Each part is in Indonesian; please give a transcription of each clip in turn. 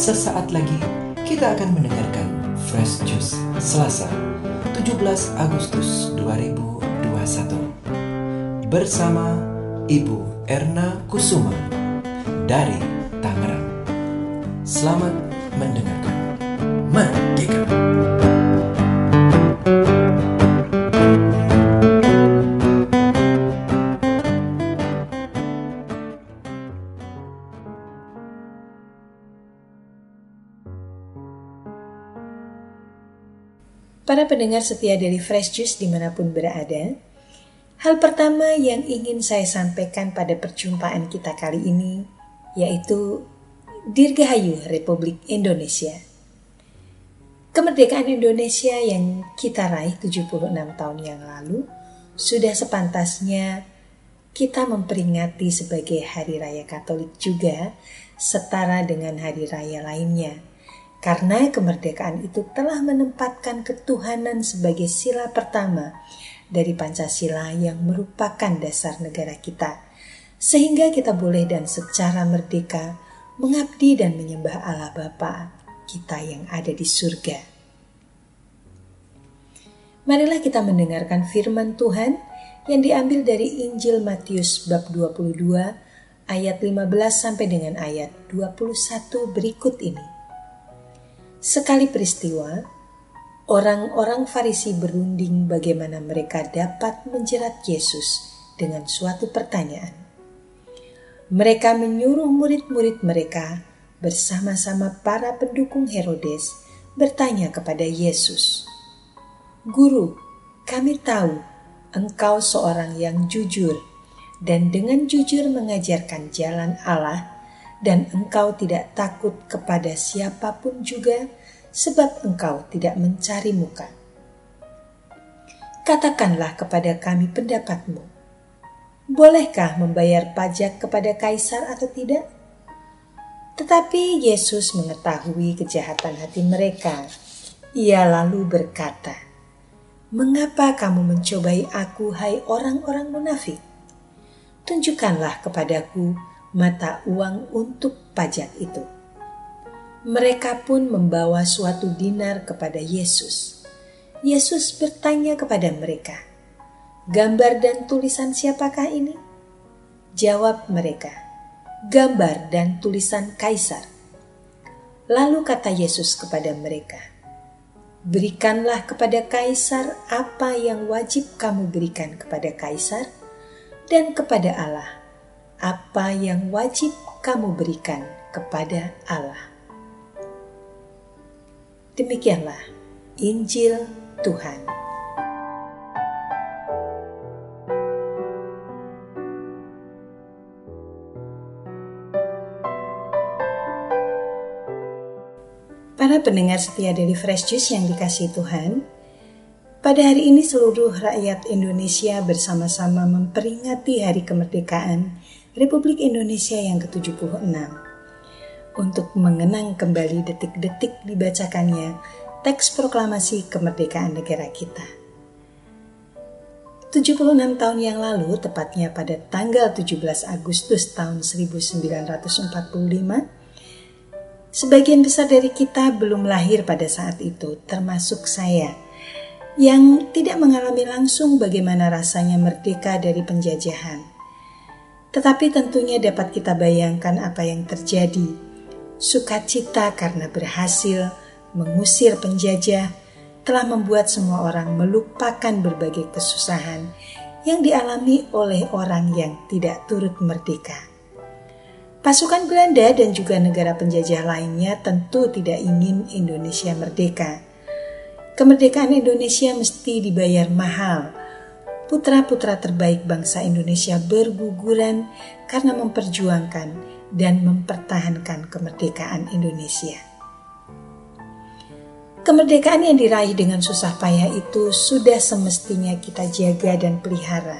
Sesaat lagi kita akan mendengarkan Fresh Juice Selasa 17 Agustus 2021 bersama Ibu Erna Kusuma dari Tangerang. Selamat mendengarkan. Merdeka! Para pendengar setia dari Fresh Juice dimanapun berada, hal pertama yang ingin saya sampaikan pada perjumpaan kita kali ini yaitu Dirgahayu Republik Indonesia. Kemerdekaan Indonesia yang kita raih 76 tahun yang lalu sudah sepantasnya kita memperingati sebagai Hari Raya Katolik juga, setara dengan hari raya lainnya. Karena kemerdekaan itu telah menempatkan ketuhanan sebagai sila pertama dari Pancasila yang merupakan dasar negara kita. Sehingga kita boleh dan secara merdeka mengabdi dan menyembah Allah Bapa kita yang ada di surga. Marilah kita mendengarkan firman Tuhan yang diambil dari Injil Matius bab 22 ayat 15 sampai dengan ayat 21 berikut ini. Sekali peristiwa, orang-orang Farisi berunding bagaimana mereka dapat menjerat Yesus dengan suatu pertanyaan. Mereka menyuruh murid-murid mereka bersama-sama para pendukung Herodes bertanya kepada Yesus, "Guru, kami tahu Engkau seorang yang jujur dan dengan jujur mengajarkan jalan Allah, dan Engkau tidak takut kepada siapapun juga, sebab Engkau tidak mencari muka. Katakanlah kepada kami pendapatmu. Bolehkah membayar pajak kepada Kaisar atau tidak?" Tetapi Yesus mengetahui kejahatan hati mereka. Ia lalu berkata, "Mengapa kamu mencobai aku, hai orang-orang munafik? Tunjukkanlah kepadaku mata uang untuk pajak itu." Mereka pun membawa suatu dinar kepada Yesus. Yesus bertanya kepada mereka, "Gambar dan tulisan siapakah ini?" Jawab mereka, "Gambar dan tulisan Kaisar." Lalu kata Yesus kepada mereka, "Berikanlah kepada Kaisar apa yang wajib kamu berikan kepada Kaisar, dan kepada Allah apa yang wajib kamu berikan kepada Allah." Demikianlah Injil Tuhan. Para pendengar setia dari Fresh Juice yang dikasihi Tuhan, pada hari ini seluruh rakyat Indonesia bersama-sama memperingati Hari Kemerdekaan Republik Indonesia yang ke-76. Untuk mengenang kembali detik-detik dibacakannya teks proklamasi kemerdekaan negara kita. 76 tahun yang lalu, tepatnya pada tanggal 17 Agustus tahun 1945, sebagian besar dari kita belum lahir pada saat itu, termasuk saya, yang tidak mengalami langsung bagaimana rasanya merdeka dari penjajahan. Tetapi tentunya dapat kita bayangkan apa yang terjadi. Sukacita karena berhasil mengusir penjajah telah membuat semua orang melupakan berbagai kesusahan yang dialami oleh orang yang tidak turut merdeka. Pasukan Belanda dan juga negara penjajah lainnya tentu tidak ingin Indonesia merdeka. Kemerdekaan Indonesia mesti dibayar mahal. Putra-putra terbaik bangsa Indonesia berguguran karena memperjuangkan dan mempertahankan kemerdekaan Indonesia. Kemerdekaan yang diraih dengan susah payah itu sudah semestinya kita jaga dan pelihara.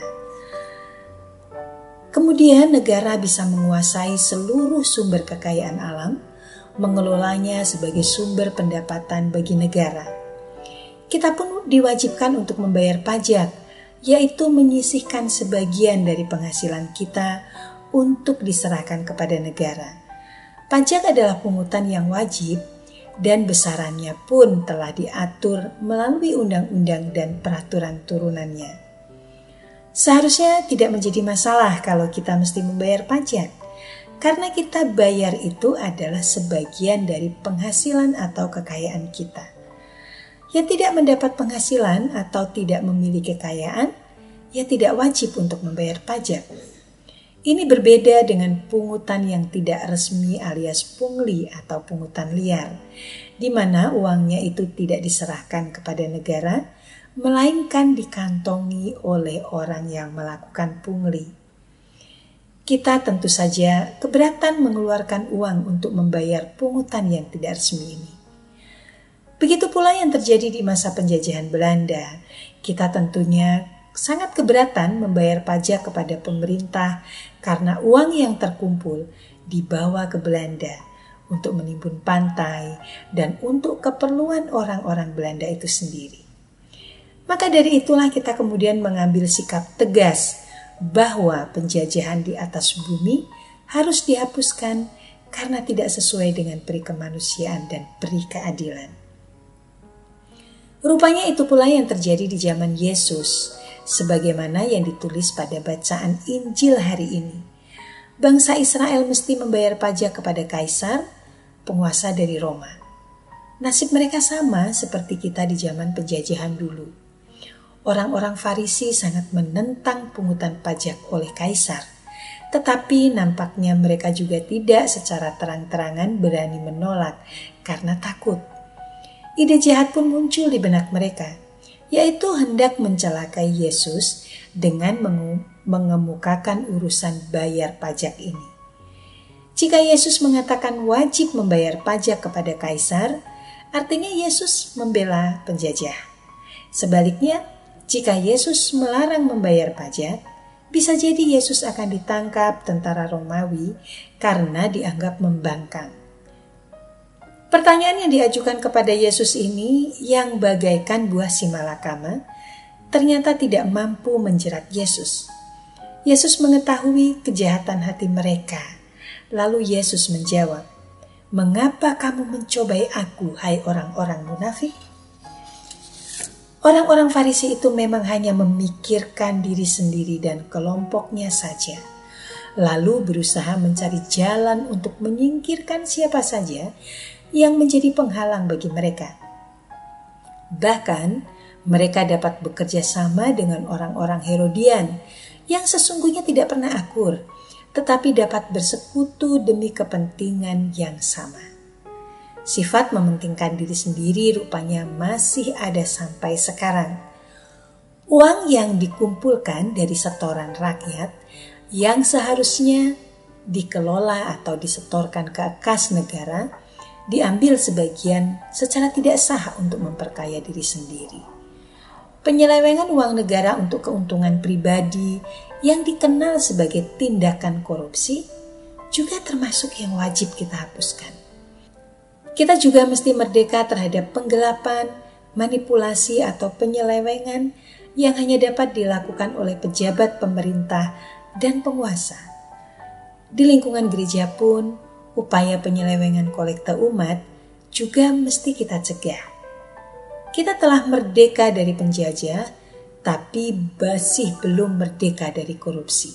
Kemudian negara bisa menguasai seluruh sumber kekayaan alam, mengelolanya sebagai sumber pendapatan bagi negara. Kita pun diwajibkan untuk membayar pajak, yaitu menyisihkan sebagian dari penghasilan kita untuk diserahkan kepada negara. Pajak adalah pungutan yang wajib dan besarannya pun telah diatur melalui undang-undang dan peraturan turunannya. Seharusnya tidak menjadi masalah kalau kita mesti membayar pajak, karena kita bayar itu adalah sebagian dari penghasilan atau kekayaan kita. Yang tidak mendapat penghasilan atau tidak memiliki kekayaan, ya tidak wajib untuk membayar pajak. Ini berbeda dengan pungutan yang tidak resmi alias pungli atau pungutan liar, di mana uangnya itu tidak diserahkan kepada negara, melainkan dikantongi oleh orang yang melakukan pungli. Kita tentu saja keberatan mengeluarkan uang untuk membayar pungutan yang tidak resmi ini. Begitu pula yang terjadi di masa penjajahan Belanda. Kita tentunya sangat keberatan membayar pajak kepada pemerintah karena uang yang terkumpul dibawa ke Belanda untuk menimbun pantai dan untuk keperluan orang-orang Belanda itu sendiri. Maka dari itulah kita kemudian mengambil sikap tegas bahwa penjajahan di atas bumi harus dihapuskan karena tidak sesuai dengan peri kemanusiaan dan peri keadilan. Rupanya itu pula yang terjadi di zaman Yesus, sebagaimana yang ditulis pada bacaan Injil hari ini. Bangsa Israel mesti membayar pajak kepada Kaisar, penguasa dari Roma. Nasib mereka sama seperti kita di zaman penjajahan dulu. Orang-orang Farisi sangat menentang pungutan pajak oleh Kaisar, tetapi nampaknya mereka juga tidak secara terang-terangan berani menolak karena takut. Ide jahat pun muncul di benak mereka, yaitu hendak mencelakai Yesus dengan mengemukakan urusan bayar pajak ini. Jika Yesus mengatakan wajib membayar pajak kepada Kaisar, artinya Yesus membela penjajah. Sebaliknya, jika Yesus melarang membayar pajak, bisa jadi Yesus akan ditangkap tentara Romawi karena dianggap membangkang. Pertanyaan yang diajukan kepada Yesus ini yang bagaikan buah simalakama ternyata tidak mampu menjerat Yesus. Yesus mengetahui kejahatan hati mereka. Lalu Yesus menjawab, "Mengapa kamu mencobai aku, hai orang-orang munafik?" Orang-orang Farisi itu memang hanya memikirkan diri sendiri dan kelompoknya saja. Lalu berusaha mencari jalan untuk menyingkirkan siapa saja yang menjadi penghalang bagi mereka. Bahkan mereka dapat bekerja sama dengan orang-orang Herodian yang sesungguhnya tidak pernah akur, tetapi dapat bersekutu demi kepentingan yang sama. Sifat mementingkan diri sendiri rupanya masih ada sampai sekarang. Uang yang dikumpulkan dari setoran rakyat yang seharusnya dikelola atau disetorkan ke kas negara diambil sebagian secara tidak sah untuk memperkaya diri sendiri. Penyelewengan uang negara untuk keuntungan pribadi yang dikenal sebagai tindakan korupsi juga termasuk yang wajib kita hapuskan. Kita juga mesti merdeka terhadap penggelapan, manipulasi atau penyelewengan yang hanya dapat dilakukan oleh pejabat pemerintah dan penguasa. Di lingkungan gereja pun, upaya penyelewengan kolekte umat juga mesti kita cegah. Kita telah merdeka dari penjajah, tapi masih belum merdeka dari korupsi.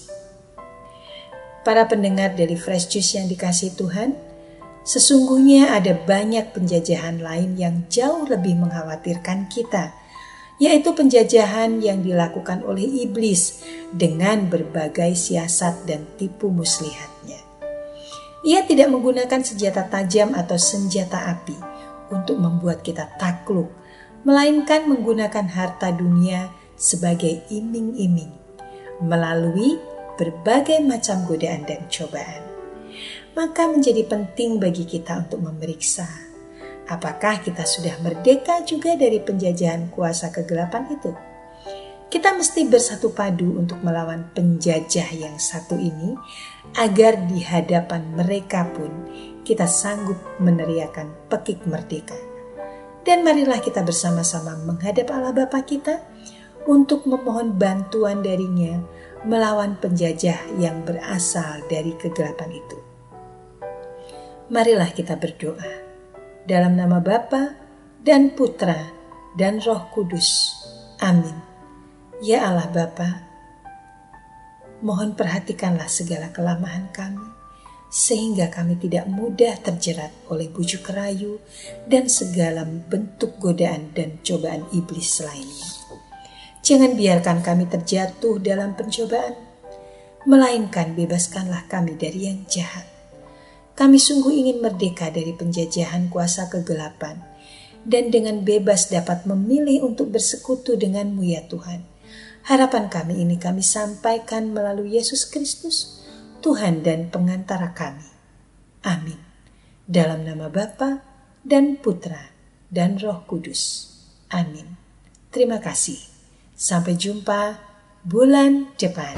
Para pendengar dari Fresh Juice yang dikasihi Tuhan, sesungguhnya ada banyak penjajahan lain yang jauh lebih mengkhawatirkan kita, yaitu penjajahan yang dilakukan oleh iblis dengan berbagai siasat dan tipu muslihatnya. Ia tidak menggunakan senjata tajam atau senjata api untuk membuat kita takluk, melainkan menggunakan harta dunia sebagai iming-iming melalui berbagai macam godaan dan cobaan. Maka menjadi penting bagi kita untuk memeriksa, apakah kita sudah merdeka juga dari penjajahan kuasa kegelapan itu. Kita mesti bersatu padu untuk melawan penjajah yang satu ini, agar di hadapan mereka pun kita sanggup meneriakan pekik merdeka. Dan marilah kita bersama-sama menghadap Allah Bapa kita untuk memohon bantuan darinya melawan penjajah yang berasal dari kegelapan itu. Marilah kita berdoa. Dalam nama Bapa dan Putra dan Roh Kudus. Amin. Ya Allah Bapa, mohon perhatikanlah segala kelemahan kami, sehingga kami tidak mudah terjerat oleh bujuk rayu dan segala bentuk godaan dan cobaan iblis lainnya. Jangan biarkan kami terjatuh dalam pencobaan, melainkan bebaskanlah kami dari yang jahat. Kami sungguh ingin merdeka dari penjajahan kuasa kegelapan, dan dengan bebas dapat memilih untuk bersekutu denganmu ya Tuhan. Harapan kami ini kami sampaikan melalui Yesus Kristus, Tuhan dan pengantara kami. Amin. Dalam nama Bapa dan Putra dan Roh Kudus. Amin. Terima kasih. Sampai jumpa bulan depan.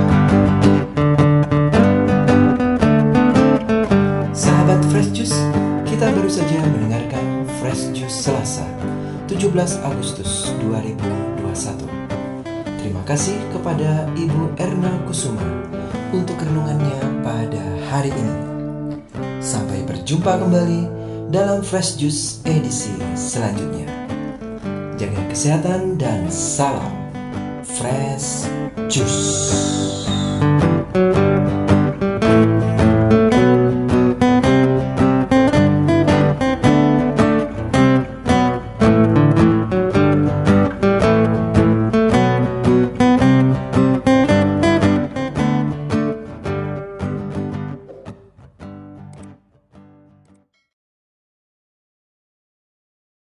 Sahabat Fresh Juice, kita baru saja mendengarkan Fresh Juice Selasa, 17 Agustus 2021. Terima kasih kepada Ibu Erna Kusuma untuk renungannya pada hari ini. Sampai berjumpa kembali dalam Fresh Juice edisi selanjutnya. Jaga kesehatan dan salam Fresh Juice.